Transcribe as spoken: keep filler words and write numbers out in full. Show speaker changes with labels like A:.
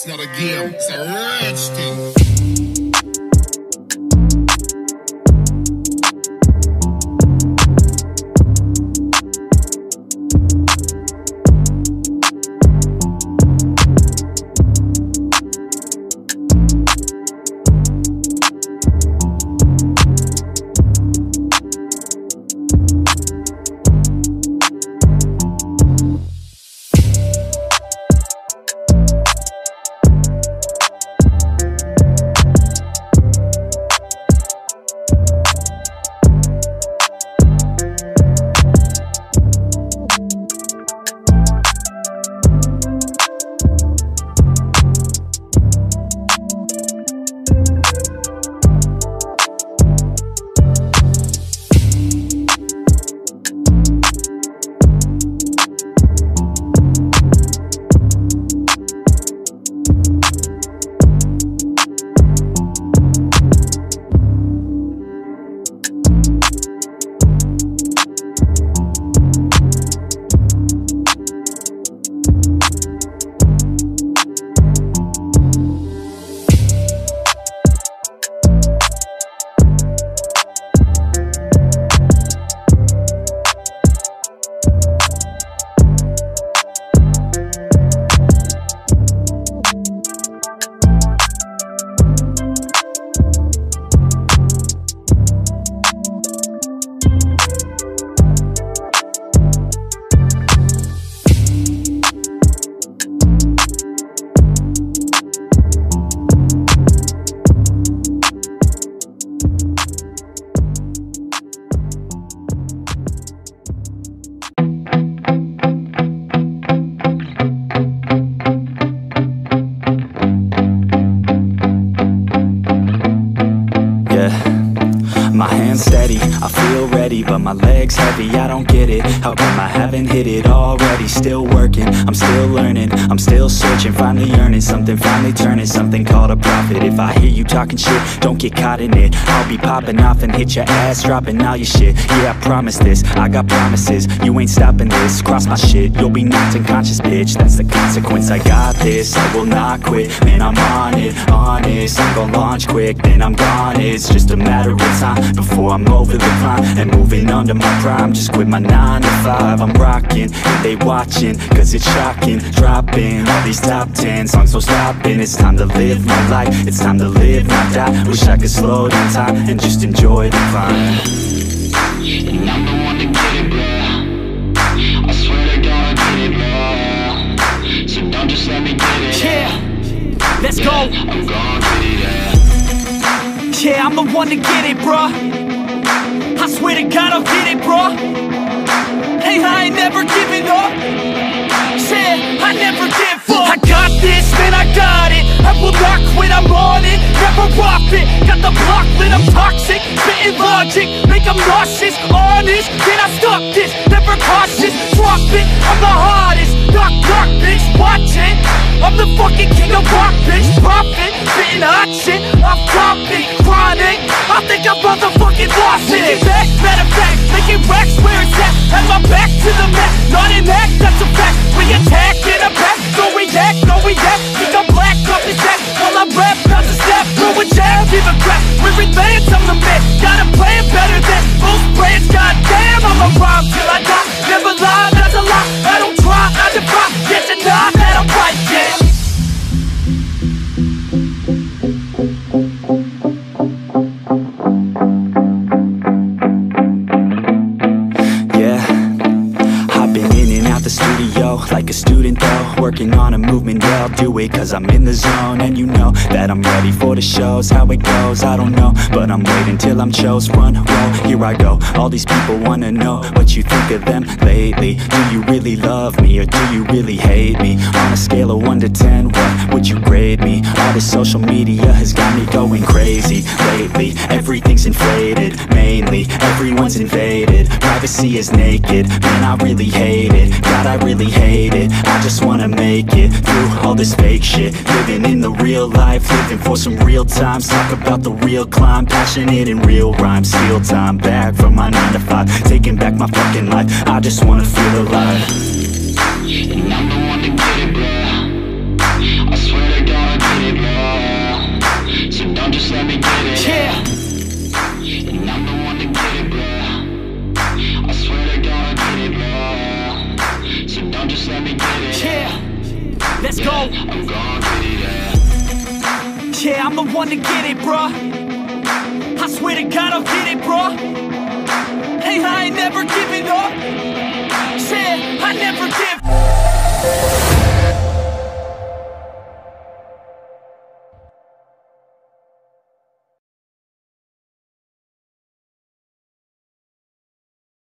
A: It's not a game, it's a rich thing.
B: I feel ready, but my legs heavy, I don't get it. How come I haven't hit it already? Still working, I'm still learning, I'm still searching, finally earning something, finally turning something called a profit. If I hear you talking shit, don't get caught in it. I'll be popping off and hit your ass, dropping all your shit. Yeah, I promise this, I got promises, you ain't stopping this. Cross my shit, you'll be knocked unconscious, bitch. That's the consequence, I got this, I will not quit. Man, I'm on it, honest, I'm gon' launch quick, then I'm gone. It's just a matter of time before I'm over the climb and moving under my prime. Just quit my nine to five, I'm rocking and they watching, cause it's shocking. Dropping all these top ten songs, so stopping. It's time to live my life, it's time to live, not die. Wish I could slow down time and just enjoy the climb.
C: And I'm the one to get it, bro. I swear to God I get it, bro. So don't just let me get it.
B: Yeah, let's
C: yeah,
B: go.
C: I'm gon' get it, yeah.
B: Yeah, I'm the one to get it, bro. I swear to God I'll get it, bro. Hey, I ain't never giving up. Said I never give up. I got this, man, I got it. I will not quit, I'm on it. Never off it. Got the block lit, I'm toxic. Spitting logic, make them nauseous. Honest, can I stop this? Never cautious, drop it. I'm the hardest. Knock, knock, bitch, watch it. I'm the fucking king of rock, bitch. Profit, spitting hot shit. I'm topic, chronic. I think I'm motherfucking lost it. Making back, matter of fact, making racks where it's at. Have my back to the mat, not an act, that's a fact. We attack in a back, no react, no react. Think I'm black, up his back, while I rap, bounce a step. Throw a jab, give a crap. We're advanced, I'm the man. Gotta play it better than most brands. Goddamn, I'm a rhyme till I die. Never lie, that's a lie. I don't try, I defy. Yes and not, that I'm right, yeah. The studio, like a student though, working on a movement, yeah, I'll do it cause I'm in the zone. And you know that I'm ready for the shows. How it goes, I don't know, but I'm waiting till I'm chose. Run, roll, here I go. All these people wanna know what you think of them lately. Do you really love me or do you really hate me? On a scale of one to ten, what would you grade me? All this social media has got me going crazy lately. Everything's inflated, mainly everyone's invaded. Privacy is naked, man, I really hate it. God, I really hate it. I just wanna make it through all this fake shit. Living in the real life, living for some real times. Talk about the real climb, passionate in real rhymes. Steal time back from my nine to five, taking back my fucking life. I just wanna feel alive.
C: And I'm the one to get it, bro. I swear to God gotta get it, bro. So don't just let me get it.
B: Yeah.
C: And I'm the one to get it, bro. I swear to God I get it, bro. So don't just let me get it.
B: Yeah. Let's
C: Yeah,
B: go.
C: I'm gonna get it, yeah.
B: Yeah, I'm the one to get it, bruh. I swear to God I'll get it, bruh. Hey, I ain't never giving up. Said I never give